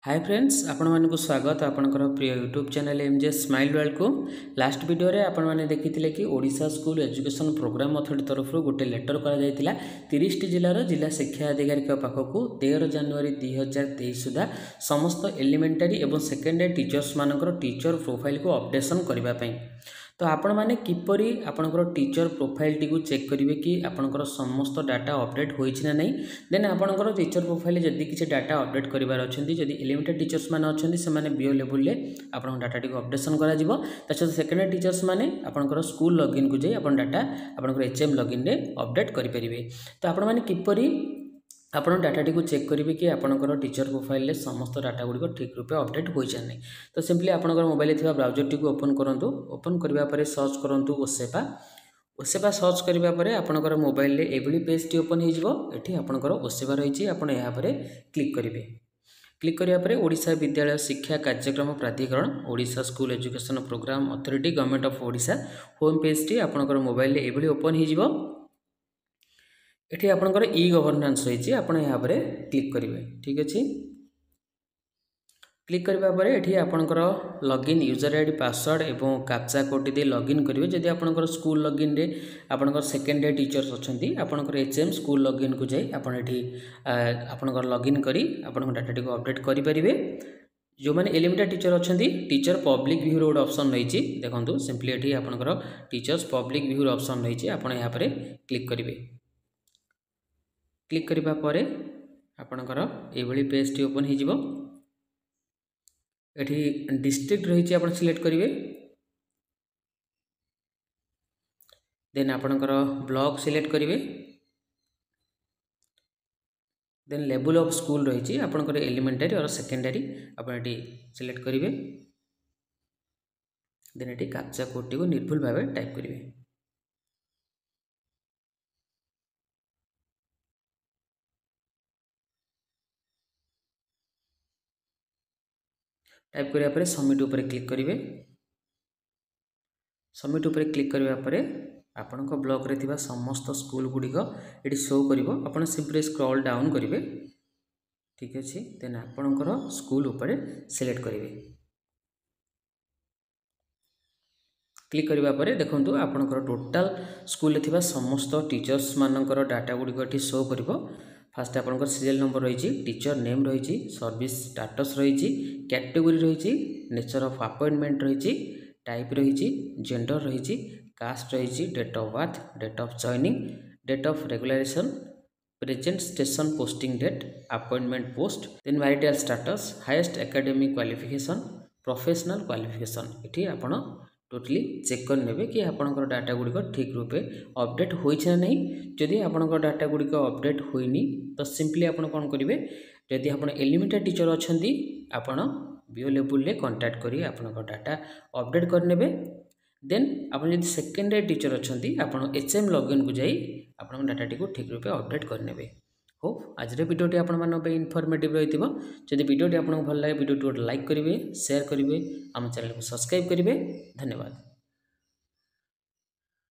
Hi friends, आपण मानक स्वागत आपणकर प्रिय YouTube channel MJ smile world को। लास्ट वीडियो रे आपण माने देखिथिले कि Odisha school education programme authority तरफ गोटे लेटर करा जायतिला 30 जिल्लार जिला शिक्षा अधिकारी पाखक 13 जनवरी 2023 सुधा समस्त एलिमेंटरी एवं सेकेंडरी टीचर्स मानकर टीचर प्रोफाइल को अपडेशन करबा पई। तो आपण माने किपरि आपणकर टीचर प्रोफाइल टी को चेक करिवे कि आपणकर समस्त डाटा अपडेट होइछि ना नहीं। देन आपणकर टीचर प्रोफाइल जदि किछि डाटा अपडेट करिवार अछंती, जदि एलिमेंटरी टीचर्स माने अछंती से माने बीओ लेवल ले आपन डाटा टी को अपडेशन करा जिवो। तसो सेकेंडरी टीचर्स माने आपणकर स्कूल लॉगिन को जाई आपन डाटा आपणकर एचएम लॉगिन रे अपडेट करि परिबे। तो आपण माने किपरि आपण डाटा को चेक करेंगे कि आपणकर टीचर प्रोफाइल समस्त डाटा गुड़िक ठीक रूपे अपडेट हो जाए। तो सिंपली आपणकर मोबाइल थी ब्राउजर टी को ओपन करूँ। ओपन करने पर सर्च करूँ ओसेपा। ओसेपा सर्च करने पर आपणकर मोबाइल एभली पेज टी ओपन होती आपणकर ओसेपा रही आपड़ यहाँ क्लिक करेंगे। क्लिक करापर ओडिशा विद्यालय शिक्षा कार्यक्रम प्राधिकरण Odisha school education programme authority government of Odisha home page टी आपणकर मोबाइल एभली ओपन हो। एठी आपणकर ई गवर्नेंस रही आप यहाँ पर क्लिक करेंगे। ठीक अच्छे, क्लिक करने पर एठी आपणकर लॉगिन यूजर आईडी पासवर्ड एवं कैप्चा कोड दे लॉगिन करेंगे। जदि आपणकर स्कूल लॉगिन रे आपणकर सेकेंडरी टीचर्स अच्छी आपणकर एचएम स्कूल लॉगिन को जाई आपण एठी आपणकर लॉगिन करी आपणकर डाटा को अपडेट करि परिबे। जो मैंने एलिमेंटरी टीचर अच्छा टीचर पब्लिक व्यू रोड ऑप्शन रही देखो सिंपली एठी आपणकर टीचर्स पब्लिक व्यू ऑप्शन रही आप यहाँ पर क्लिक करेंगे। क्लिक करने पर आपणकर ये पेज टी ओपन हो। एठी डिस्ट्रिक्ट रही आप सिलेक्ट करेंगे। देन आपणकर ब्लॉक सिलेक्ट करेंगे। देन लेवल ऑफ स्कूल रही आपणकर एलिमेंटरी और सेकेंडरी आप सिलेक्ट करेंगे। देन ये कैप्चा कोड टी को निर्भुल भाव टाइप करेंगे। टाइप करिया परे सबमिट ऊपर क्लिक करेंगे। सबमिट ऊपर क्लिक करने पर आपणक ब्लॉक रे थिबा समस्त स्कूल गुड़िक ये शो करिवो। आपण सिंपली स्क्रॉल डाउन करेंगे। ठीक अच्छे, देन आपणकर स्कूल ऊपर सिलेक्ट करेंगे। क्लिक करने पर देखो आपणकर टोटाल स्कूल थिबा समस्त टीचर्स मानकर डाटा गुड़िक ये शो करिवो। फास्ट आपणकर सीरियल नंबर रही, टीचर नेम रही, सर्विस स्टाटस रही, कैटेगोरी रही, नेचर ऑफ अपॉइंटमेंट रही, टाइप रही, जेंडर रही, कास्ट रही, date of birth, date of joining, date of regularisation, present station posting date, appointment post, then marital status, highest academic qualification, professional qualification. ये आपड़ totally check कर नेबे कि आपणकर डाटा गुड़िक ठीक रूपे अपडेट होइछे ना नहीं। जदि आपणकर डाटा गुड़िक अपडेट होइनी तो सिंपली आपण कौन करेंगे, जदि आप एलिमेंटरी टीचर अच्छी आपण बीओ लेवल ले कांटेक्ट करी आपणकर डाटा अपडेट करनेबे। देन आपण जदि सेकेंडरी टीचर अच्छी आपण एचएम लॉगिन को जाई आपण डाटा टी को ठीक रूपे अपडेट करनेबे। होप आज वीडियोटी आपण इनफॉर्मेटिव रही। जदि वीडियोटी आपको भल लगे वीडियो लाइक करेंगे, शेयर करेंगे, आम चैनल को सब्सक्राइब करेंगे। धन्यवाद।